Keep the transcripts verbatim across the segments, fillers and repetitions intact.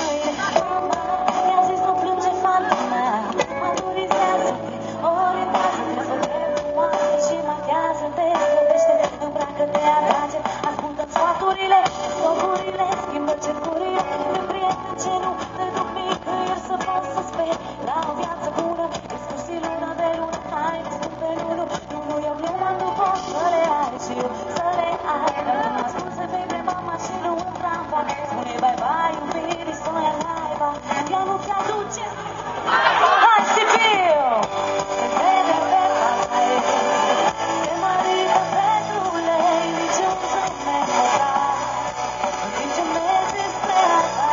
mâine. Mama mi-a zis nu plânge fata mea, maturizează-te, orientează-te, fă-te frumoasă și machează-te, slăbește, îmbracă-te, atrage, ascultă-mi sfaturile, stopurile, schimbă cercurile, de prieten ce nu te duc nicăieri să poți să speri la o viață bună, exclusiv luna de lună, hai cu pe lună, nu, nu, eu gluma nu pot să le ai și eu să le ai, dar când m-a spus să vei de mama și nu în trampa, spune bye-bye iubirii, soia laiba, ea nu ți-aduce, hai Sibiu! Se vede feta ta ei, se mărită Petrule, niciun zâmbet nu da, în timp ce mergi spre a ta.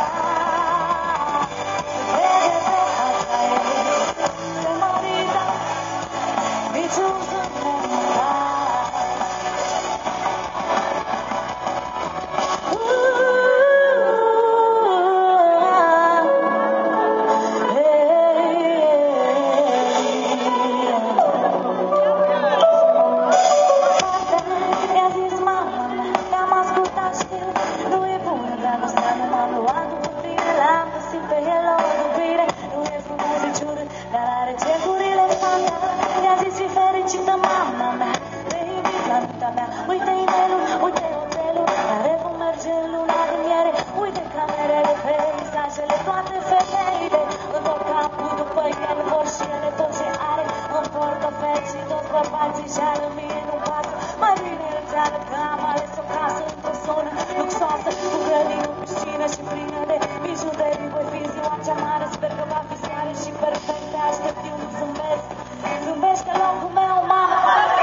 Se vede feta ta ei, se mărită, niciun zâmbet nu da. Mi-a zis mama mea, te-am ascultat, știu, nu e bună dragostea, nu m-am luat după tine, l-am găsit pe el o iubire, nu e frumos, nici urât, dar are cercurile fata. Mi-a zis fi fericită mama mea, te invit la nunta mea, uite inelul, uite hotelul, care vom merge în luna de miere, uite camerele, peisajele, toate femeile, întorc capul după el, vor și ele tot ce are, în portofel și toți bărbații și-ară, mie nu pasă, mai bine îți arăt că am ales o casă într-o zonă luxoasă, cu grădină, piscină și plină de bijuterii, voi fi ziua cea mare, sper că va fi seară și perfect, te aștept, eu nu zâmbesc, zâmbește locul meu, mama!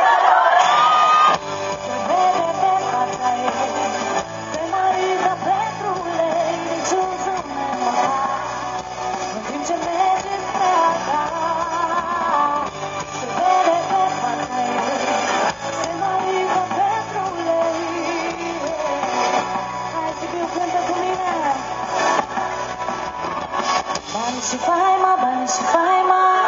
Se vede feta ta ei, se mărită Petrule, niciun zâmbet nu da, în timp ce merge spre a ta. Se vede feta ta ei, se mărită Petrule. Hai Sibiu, cântă cu mine! Bani și faima, bani și faima,